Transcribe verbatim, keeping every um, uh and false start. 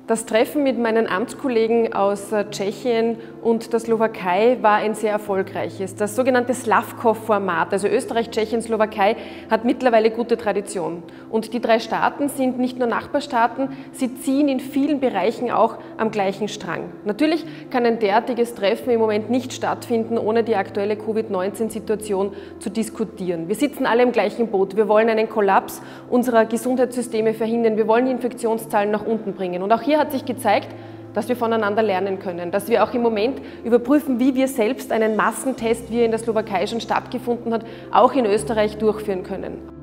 Das Treffen mit meinen Amtskollegen aus Tschechien und der Slowakei war ein sehr erfolgreiches. Das sogenannte Slavkov-Format, also Österreich, Tschechien, Slowakei, hat mittlerweile gute Tradition. Und die drei Staaten sind nicht nur Nachbarstaaten, sie ziehen in vielen Bereichen auch am gleichen Strang. Natürlich kann ein derartiges Treffen im Moment nicht stattfinden, ohne die aktuelle Covid neunzehn Situation zu diskutieren. Wir sitzen alle im gleichen Boot. Wir wollen einen Kollaps unserer Gesundheitssysteme verhindern. Wir wollen die Infektionszahlen nach unten bringen. Und auch hier hat sich gezeigt, dass wir voneinander lernen können, dass wir auch im Moment überprüfen, wie wir selbst einen Massentest, wie er in der Slowakei schon stattgefunden hat, auch in Österreich durchführen können.